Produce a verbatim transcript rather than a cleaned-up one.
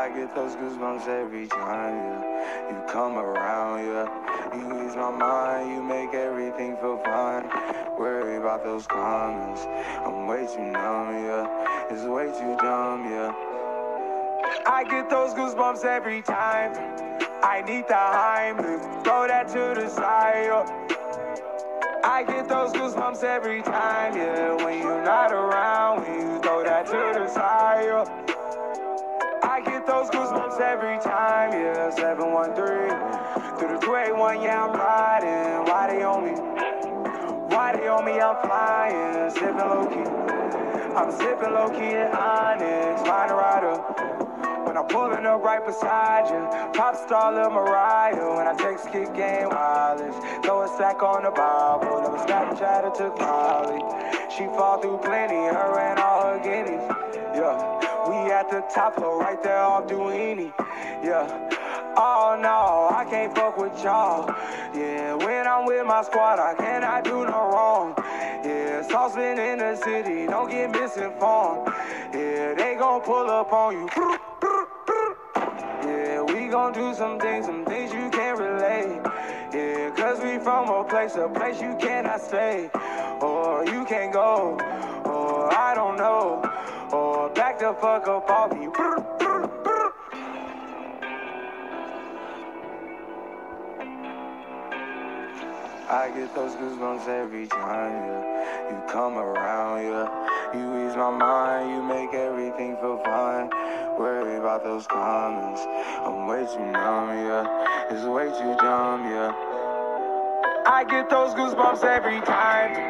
I get those goosebumps every time, yeah. You come around, yeah. You ease my mind, you make everything feel fine. Worry about those comments, I'm way too numb, yeah. It's way too dumb, yeah. I get those goosebumps every time. I need the Heimlich, throw that to the side, yeah. I get those goosebumps every time, yeah. When you're not around, when you throw that to the side, yeah. I get those goosebumps every time, yeah. seven one three through the two eight one, yeah, I'm riding. Why they on me? Why they on me? I'm flying, sipping low-key. I'm sipping low-key in Onyx, find a rider. When I'm pulling up right beside you, pop star Lil Mariah. When I text kick game wireless, throw a stack on the Bible. Never Snapchat or took Molly. She fall through plenty, her and all her guineas. Yeah. We at the top floor, right there off Duini, yeah. Oh no, I can't fuck with y'all. Yeah, when I'm with my squad, I cannot do no wrong. Yeah, saucepan in the city, don't get misinformed. Yeah, they gon' pull up on you. Yeah, we gon' do some things, some things you can't relate. Yeah, cause we from a place, a place you cannot stay. Or you can't go, or I don't know. Or back the fuck up off me. I get those goosebumps every time, yeah. You come around, yeah. You ease my mind, you make everything feel fine. Worry about those comments, I'm way too numb, yeah. It's way too dumb, yeah. I get those goosebumps every time.